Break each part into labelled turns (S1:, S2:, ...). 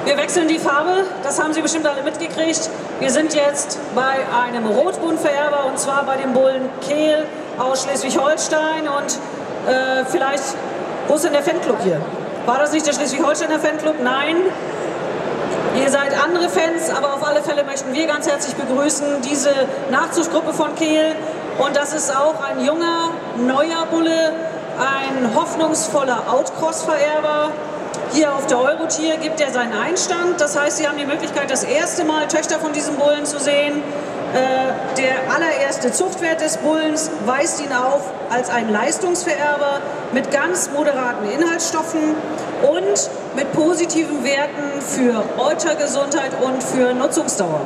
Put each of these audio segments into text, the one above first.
S1: Wir wechseln die Farbe, das haben Sie bestimmt alle mitgekriegt. Wir sind jetzt bei einem Rotbuntvererber und zwar bei dem Bullen Kehl aus Schleswig-Holstein und vielleicht, wo ist denn der Fanclub hier? War das nicht der Schleswig-Holsteiner Fanclub? Nein. Ihr seid andere Fans, aber auf alle Fälle möchten wir ganz herzlich begrüßen diese Nachzugsgruppe von Kehl. Und das ist auch ein junger, neuer Bulle, ein hoffnungsvoller Outcross-Vererber. Hier auf der Eurotier gibt er seinen Einstand. Das heißt, Sie haben die Möglichkeit, das erste Mal Töchter von diesem Bullen zu sehen. Der allererste Zuchtwert des Bullens weist ihn auf als ein Leistungsvererber mit ganz moderaten Inhaltsstoffen und mit positiven Werten für Eutergesundheit und für Nutzungsdauer.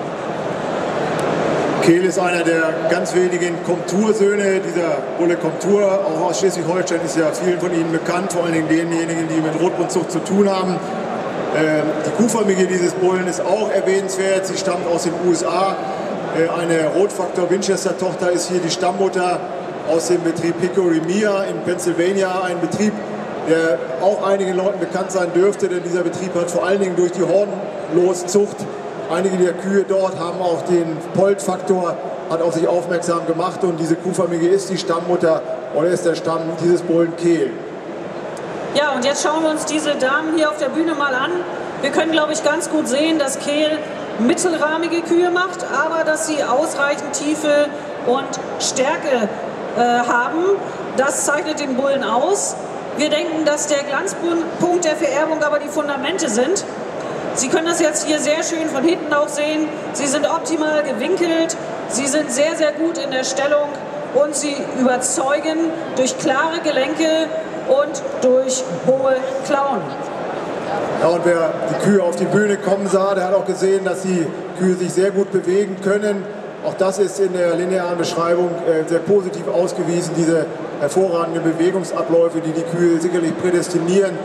S2: Kehl ist einer der ganz wenigen Komtursöhne. Dieser Bulle Komtur, auch aus Schleswig-Holstein, ist ja vielen von Ihnen bekannt, vor allen Dingen denjenigen, die mit Rotbundzucht zu tun haben. Die Kuhfamilie dieses Bullen ist auch erwähnenswert. Sie stammt aus den USA. Eine Rotfaktor Winchester Tochter ist hier die Stammmutter aus dem Betrieb Hickory Mia in Pennsylvania, ein Betrieb, der auch einigen Leuten bekannt sein dürfte, denn dieser Betrieb hat vor allen Dingen durch die Hornloszucht, einige der Kühe dort haben auch den Polt-Faktor, hat auf sich aufmerksam gemacht und diese Kuhfamilie ist die Stammmutter oder ist der Stamm dieses Bullen Kehl.
S1: Ja, und jetzt schauen wir uns diese Damen hier auf der Bühne mal an. Wir können, glaube ich, ganz gut sehen, dass Kehl mittelrahmige Kühe macht, aber dass sie ausreichend Tiefe und Stärke haben. Das zeichnet den Bullen aus. Wir denken, dass der Glanzpunkt der Vererbung aber die Fundamente sind. Sie können das jetzt hier sehr schön von hinten auch sehen. Sie sind optimal gewinkelt, sie sind sehr, sehr gut in der Stellung und sie überzeugen durch klare Gelenke und durch hohe Klauen.
S2: Ja, und wer die Kühe auf die Bühne kommen sah, der hat auch gesehen, dass die Kühe sich sehr gut bewegen können. Auch das ist in der linearen Beschreibung sehr positiv ausgewiesen, diese hervorragenden Bewegungsabläufe, die die Kühe sicherlich prädestinieren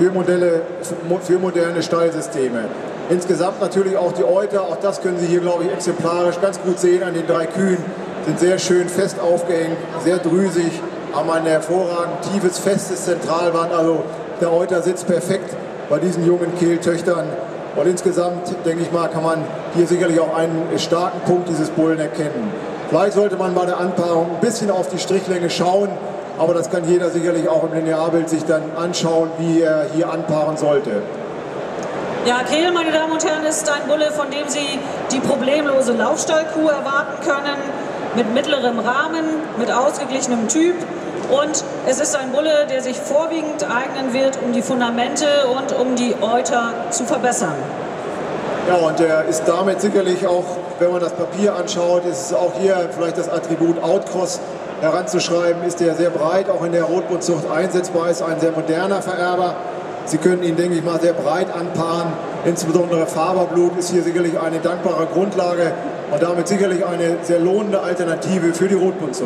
S2: für moderne Stallsysteme. Insgesamt natürlich auch die Euter, auch das können Sie hier, glaube ich, exemplarisch ganz gut sehen an den 3 Kühen, sind sehr schön fest aufgehängt, sehr drüsig, haben ein hervorragend tiefes, festes Zentralband, also der Euter sitzt perfekt bei diesen jungen Kehltöchtern. Und insgesamt, denke ich mal, kann man hier sicherlich auch einen starken Punkt dieses Bullen erkennen. Vielleicht sollte man bei der Anpaarung ein bisschen auf die Strichlänge schauen, aber das kann jeder sicherlich auch im Linearbild sich dann anschauen, wie er hier anpaaren sollte.
S1: Ja, Kehl, meine Damen und Herren, ist ein Bulle, von dem Sie die problemlose Laufstallkuh erwarten können, mit mittlerem Rahmen, mit ausgeglichenem Typ. Und es ist ein Bulle, der sich vorwiegend eignen wird, um die Fundamente und um die Euter zu verbessern.
S2: Ja, und er ist damit sicherlich auch, wenn man das Papier anschaut, ist es auch hier vielleicht das Attribut Outcross heranzuschreiben, ist er sehr breit, auch in der Rotbundzucht einsetzbar, ist ein sehr moderner Vererber. Sie können ihn, denke ich mal, sehr breit anpaaren. Insbesondere Faberblut ist hier sicherlich eine dankbare Grundlage und damit sicherlich eine sehr lohnende Alternative für die Rotbundzucht.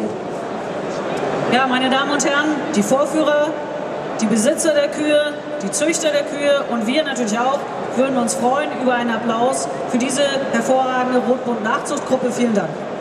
S1: Ja, meine Damen und Herren, die Vorführer, die Besitzer der Kühe, die Züchter der Kühe und wir natürlich auch würden uns freuen über einen Applaus für diese hervorragende Rotbund-Nachzuchtgruppe. Vielen Dank.